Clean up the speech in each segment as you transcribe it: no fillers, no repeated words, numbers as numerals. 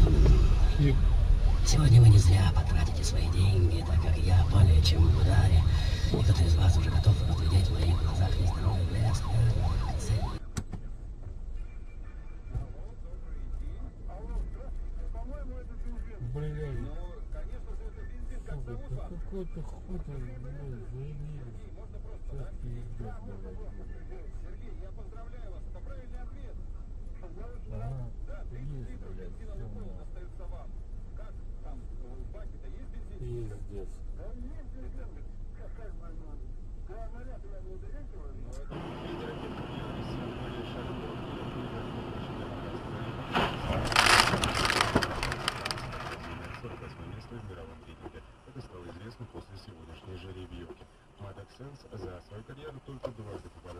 Сегодня вы не зря потратите свои деньги, так как я более чем в ударе. И кто-то из вас уже готов разглядеть в моих глазах нездоровый блеск. Блин, какой-то хуй заебись. Сейчас пиздец, давай. Сергей, я поздравляю вас, это правильный ответ. Ага, есть, блядь, все остается вам. Как там, в баке-то есть бензин? Пиздец. Да есть бензин. Какая банана. Да, наряд я не удовлетворен. Но это лидер эффективности Января шагов. Место в мировом рейтинге. Это стало известно после сегодняшней жеребьевки. Мадок Сенс за свою карьеру только дважды попадал.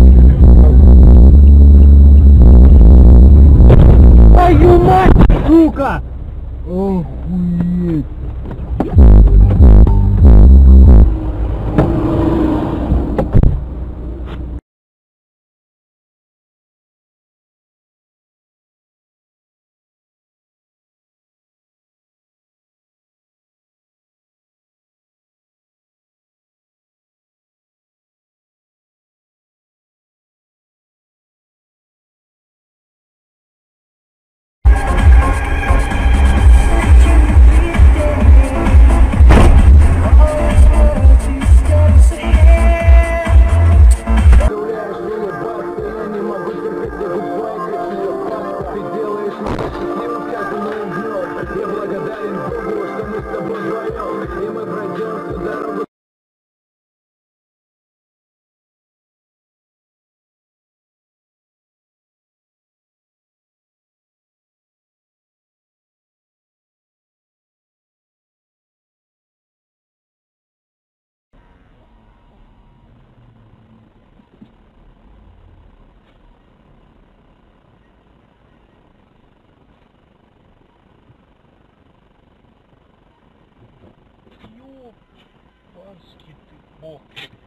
Твою мать, сука! Охуеть! Ёб, барский ты бог.